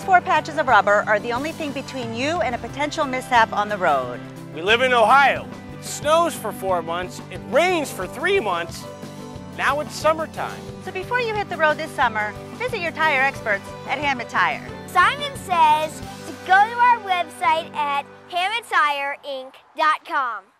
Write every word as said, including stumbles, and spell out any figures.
four patches of rubber are the only thing between you and a potential mishap on the road. We live in Ohio. It snows for four months, it rains for three months. Now it's summertime. So before you hit the road this summer, visit your tire experts at Hamad Tire. Simon says to go to our website at hamad tire inc dot com.